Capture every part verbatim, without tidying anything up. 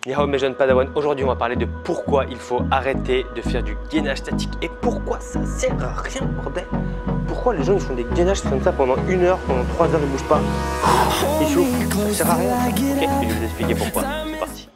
Yahoo mes jeunes padawans, aujourd'hui on va parler de pourquoi il faut arrêter de faire du gainage statique et pourquoi ça sert à rien, bordel. Pourquoi les gens ils font des gainages comme ça pendant une heure, pendant trois heures ils bougent pas, ils souffrent, ça sert à rien. Ok, je vais vous expliquer pourquoi, c'est parti.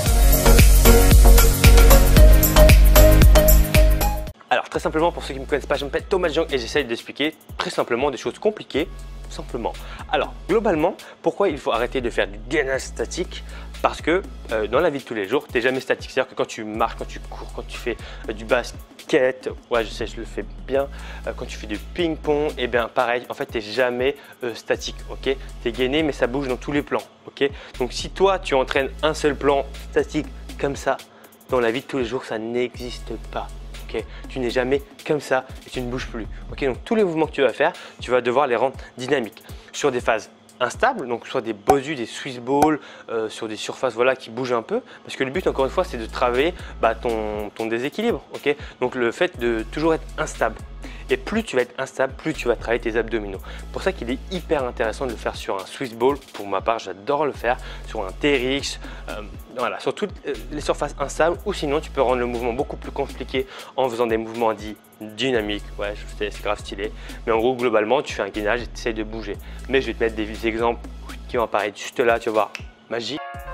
Alors très simplement, pour ceux qui ne me connaissent pas, je m'appelle Thomas Jung et j'essaye d'expliquer très simplement des choses compliquées, simplement. Alors globalement, pourquoi il faut arrêter de faire du gainage statique? Parce que euh, dans la vie de tous les jours, tu n'es jamais statique. C'est-à-dire que quand tu marches, quand tu cours, quand tu fais euh, du basket, ouais je sais, je le fais bien, euh, quand tu fais du ping-pong, et bien pareil, en fait tu n'es jamais euh, statique, ok? Tu es gainé mais ça bouge dans tous les plans, ok? Donc si toi tu entraînes un seul plan statique comme ça, dans la vie de tous les jours, ça n'existe pas. Okay. Tu n'es jamais comme ça et tu ne bouges plus. Okay. Donc tous les mouvements que tu vas faire, tu vas devoir les rendre dynamiques sur des phases instables, donc soit des bosus, des Swiss balls, euh, sur des surfaces voilà, qui bougent un peu. Parce que le but, encore une fois, c'est de travailler bah, ton, ton déséquilibre. Okay. Donc le fait de toujours être instable. Et plus tu vas être instable, plus tu vas travailler tes abdominaux. Pour ça qu'il est hyper intéressant de le faire sur un Swiss ball. Pour ma part, j'adore le faire sur un T R X, euh, voilà, sur toutes les surfaces instables. Ou sinon, tu peux rendre le mouvement beaucoup plus compliqué en faisant des mouvements dits dynamiques. Ouais, je sais, c'est grave stylé. Mais en gros, globalement, tu fais un gainage et tu essaies de bouger. Mais je vais te mettre des exemples qui vont apparaître juste là. Tu vas voir, magie.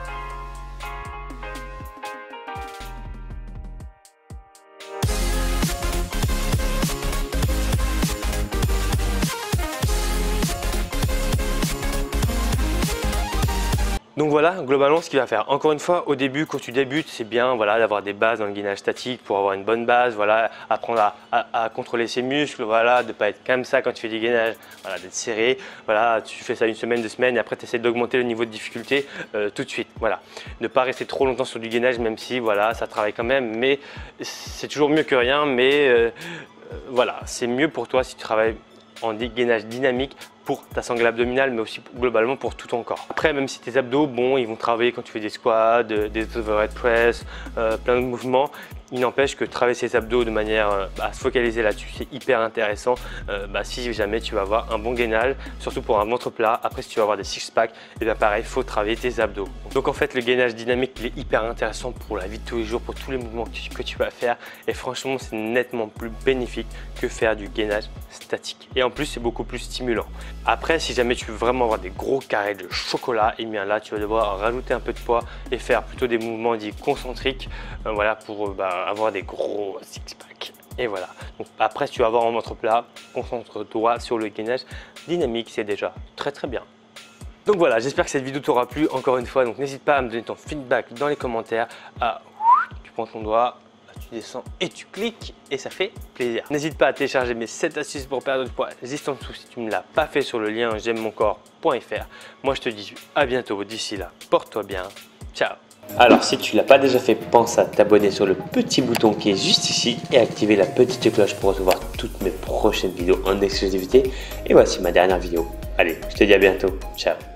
Donc voilà, globalement ce qu'il va faire. Encore une fois, au début, quand tu débutes, c'est bien voilà, d'avoir des bases dans le gainage statique pour avoir une bonne base, voilà, apprendre à, à, à contrôler ses muscles, voilà, de ne pas être comme ça quand tu fais du gainage, voilà, d'être serré. Voilà, tu fais ça une semaine, deux semaines et après tu essaies d'augmenter le niveau de difficulté euh, tout de suite. Voilà. Ne pas rester trop longtemps sur du gainage, même si voilà, ça travaille quand même, mais c'est toujours mieux que rien. Mais euh, voilà, c'est mieux pour toi si tu travailles en gainage dynamique pour ta sangle abdominale, mais aussi globalement pour tout ton corps. Après, même si tes abdos, bon, ils vont travailler quand tu fais des squats, des overhead press, euh, plein de mouvements, il n'empêche que travailler ces abdos de manière euh, à se focaliser là-dessus, c'est hyper intéressant. Euh, bah, si jamais tu vas avoir un bon gainage, surtout pour un ventre plat, après si tu vas avoir des six-pack, et bien pareil, il faut travailler tes abdos. Donc en fait, le gainage dynamique, il est hyper intéressant pour la vie de tous les jours, pour tous les mouvements que tu, que tu vas faire. Et franchement, c'est nettement plus bénéfique que faire du gainage statique. Et en plus, c'est beaucoup plus stimulant. Après, si jamais tu veux vraiment avoir des gros carrés de chocolat, et bien là, tu vas devoir rajouter un peu de poids et faire plutôt des mouvements dits concentriques, euh, voilà, pour bah, avoir des gros six-pack. Et voilà. Donc après, si tu vas avoir un ventre plat, concentre-toi sur le gainage dynamique, c'est déjà très très bien. Donc voilà, j'espère que cette vidéo t'aura plu encore une fois. Donc n'hésite pas à me donner ton feedback dans les commentaires. Ah, tu prends ton doigt, tu descends et tu cliques et ça fait plaisir. N'hésite pas à télécharger mes sept astuces pour perdre du poids juste en dessous si tu ne l'as pas fait sur le lien j'aime mon corps point F R. Moi je te dis à bientôt, d'ici là, porte-toi bien, ciao. Alors si tu ne l'as pas déjà fait, pense à t'abonner sur le petit bouton qui est juste ici et activer la petite cloche pour recevoir toutes mes prochaines vidéos en exclusivité. Et voici ma dernière vidéo. Allez, je te dis à bientôt, ciao.